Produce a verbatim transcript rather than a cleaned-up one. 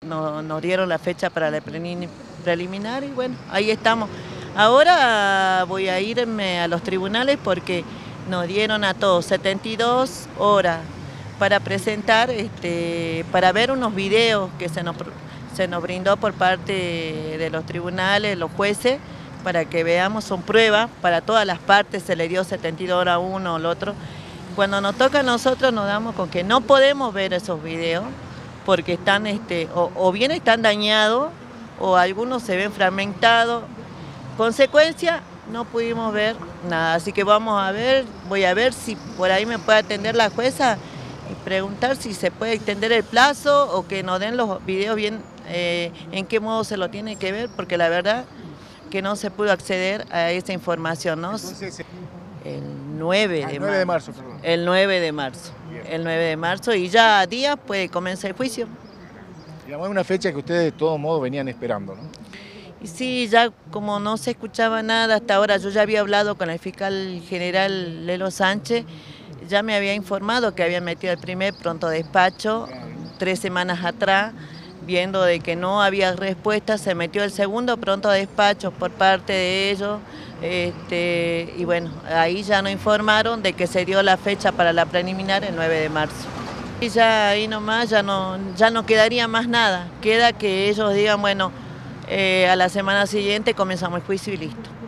Nos, nos dieron la fecha para la preliminar y bueno, ahí estamos. Ahora voy a irme a los tribunales porque nos dieron a todos setenta y dos horas para presentar, este, para ver unos videos que se nos, se nos brindó por parte de los tribunales, los jueces, para que veamos, son pruebas, para todas las partes se le dio setenta y dos horas a uno o al otro. Cuando nos toca a nosotros nos damos con que no podemos ver esos videos, porque están, este, o, o bien están dañados, o algunos se ven fragmentados. Consecuencia, no pudimos ver nada, así que vamos a ver, voy a ver si por ahí me puede atender la jueza y preguntar si se puede extender el plazo o que nos den los videos bien, eh, en qué modo se lo tiene que ver, porque la verdad que no se pudo acceder a esa información, ¿no? Entonces, el nueve de, ah, nueve de marzo, perdón. El nueve de marzo. Bien. El nueve de marzo y ya a días puede comenzar el juicio. Digamos, es una fecha que ustedes de todos modos venían esperando, ¿no? Y sí, ya como no se escuchaba nada hasta ahora, yo ya había hablado con el fiscal general Lelo Sánchez, ya me había informado que habían metido el primer pronto despacho tres semanas atrás, viendo de que no había respuesta, se metió el segundo pronto despacho por parte de ellos, este, y bueno, ahí ya nos informaron de que se dio la fecha para la preliminar el nueve de marzo. Y ya ahí nomás ya no, ya no quedaría más nada, queda que ellos digan, bueno, eh, a la semana siguiente comenzamos el juicio y listo.